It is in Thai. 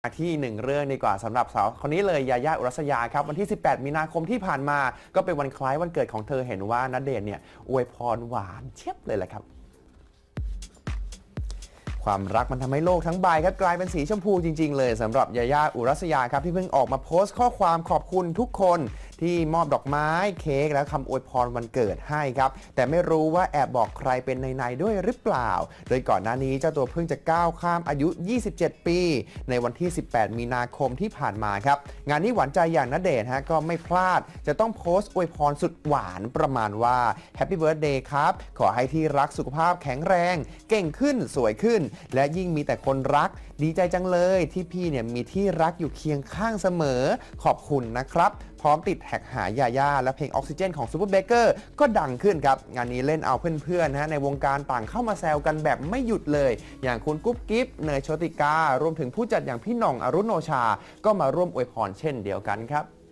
ที่หนึ่งเรื่องดีกว่าสำหรับสาวคนนี้เลยยาย่าอุรัสยาครับวันที่18มีนาคมที่ผ่านมาก็เป็นวันคล้ายวันเกิดของเธอเห็นว่าณเดชน์เนี่ยอวยพรหวานเชียบเลยแหละครับความรักมันทำให้โลกทั้งใบครับกลายเป็นสีชมพูจริงๆเลยสำหรับยาย่าอุรัสยาครับที่เพิ่งออกมาโพสต์ข้อความขอบคุณทุกคนที่มอบดอกไม้เค้กและคำอวยพรวันเกิดให้ครับแต่ไม่รู้ว่าแอบบอกใครเป็นในด้วยหรือเปล่าโดยก่อนหน้านี้เจ้าตัวเพิ่งจะก้าวข้ามอายุ27ปีในวันที่18มีนาคมที่ผ่านมาครับงานนี้หวานใจอย่างณเดชน์ก็ไม่พลาดจะต้องโพสต์อวยพรสุดหวานประมาณว่าแฮปปี้เบิร์ธเดย์ครับขอให้ที่รักสุขภาพแข็งแรงเก่งขึ้นสวยขึ้นและยิ่งมีแต่คนรักดีใจจังเลยที่พี่เนี่ยมีที่รักอยู่เคียงข้างเสมอขอบคุณนะครับพร้อมติดแท็กหายาย่าและเพลงออกซิเจนของซูเปอร์เบเกอร์ก็ดังขึ้นครับงานนี้เล่นเอาเพื่อนๆในวงการต่างเข้ามาแซวกันแบบไม่หยุดเลยอย่างคุณกุ๊บกิ๊บเนยโชติการวมถึงผู้จัดอย่างพี่หน่องอรุณโนชาก็มาร่วมอวยพรเช่นเดียวกันครับ